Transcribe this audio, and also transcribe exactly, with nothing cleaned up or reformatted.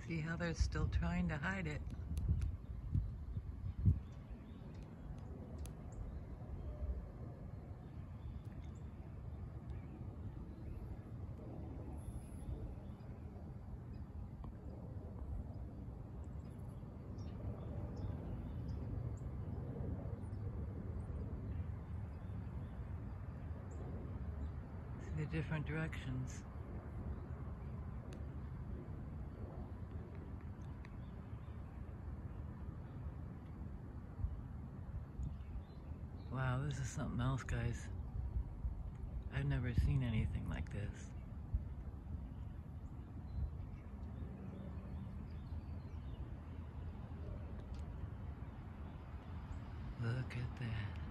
See how they're still trying to hide it. See the different directions. Wow, this is something else, guys. I've never seen anything like this. Look at that.